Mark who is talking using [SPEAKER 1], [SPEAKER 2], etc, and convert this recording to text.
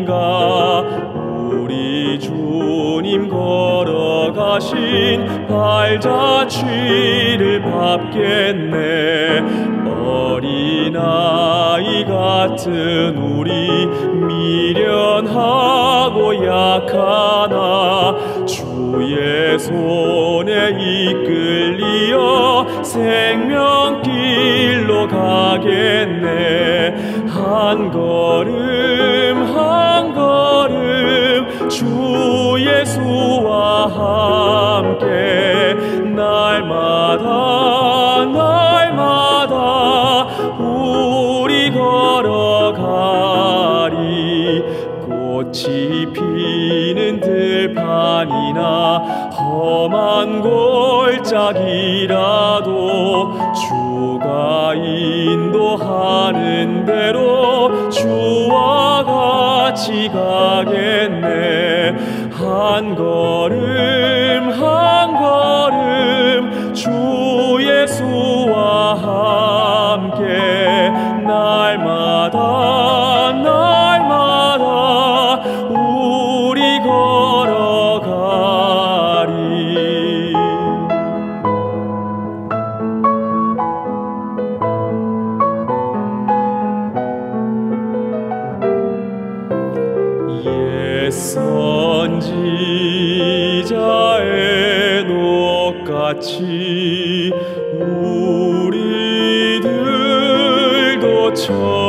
[SPEAKER 1] 누가 우리 주님 걸어가신 발자취를 밟겠네. 어린아이 같은 우리 미련하고 약하나 주의 손에 이끌리어 생명길로 가겠네. 한 걸음 한 걸음 주 예수와 함께 날마다 날마다 우리 걸어가리. 꽃이 피는 들판이나 험한 골짜기라도 주가 인도하는 대로 주와 같이 가겠네. 한 걸음 한 걸음 주 예수와 함께 날마다 날마다 우리 걸어가리. 옛 선지자의 녹같이 우리들도